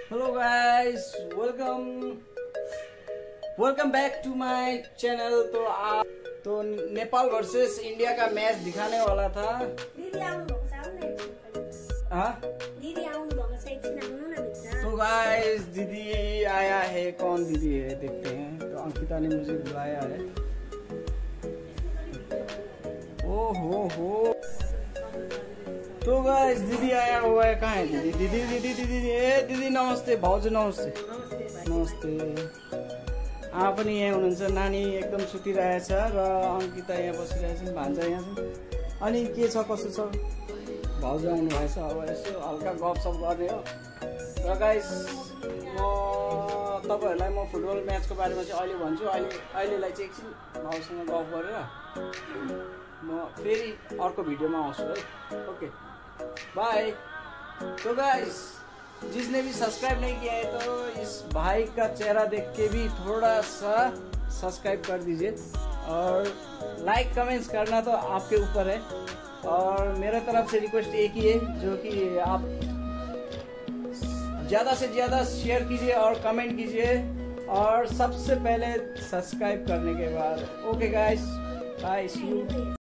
Hello guys, welcome back to my channel. तो Nepal versus India का match दिखाने वाला था। तो गाइस दीदी आया है, कौन दीदी है देखते हैं। तो अंकिता ने मुझे बुलाया है। ओहो तो गाइस दीदी आया हुआ है। कहाँ है दीदी? दीदी दीदी दीदी दीदी नमस्ते। भाउजू नमस्ते। नमस्ते। आमा पनि यहाँ हुनुहुन्छ। नानी एकदम सुतिरहेछ र अंकिता यहाँ बसिरहेछ। भान्जा यहाँ छ। अनि के छ कसो छ? भाउजू आउनु भएछ। अब यसो हल्का गफसफ गर्ने हो। र गाइस म तपाईहरुलाई म फुटबल म्याचको बारेमा चाहिँ अहिले भन्छु। अहिलेलाई चाहिँ एकछिन भाउसँग गफ गरेर म फेरि अर्को भिडियोमा आउँछु है। Okay bye. तो गाइस जिसने भी सब्सक्राइब नहीं किया है तो इस भाई का चेहरा देख के भी थोड़ा सा सब्सक्राइब कर दीजिए और लाइक कमेंट्स करना तो आपके ऊपर है। और मेरे तरफ से रिक्वेस्ट एक ही है, जो कि आप ज्यादा से ज्यादा शेयर कीजिए और कमेंट कीजिए और सबसे पहले सब्सक्राइब करने के बाद। Okay guys bye, see you.